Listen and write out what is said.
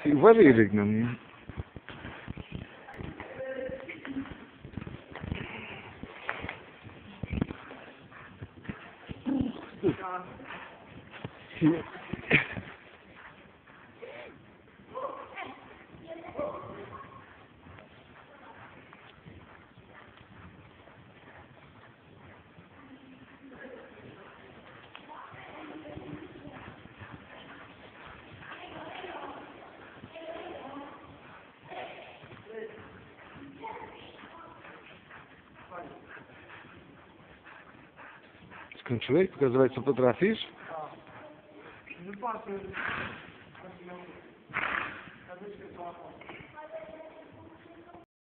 Ty uważaj, rygną, nie? Skończyłeś pokazywać, co potrafisz? Wypatrzę.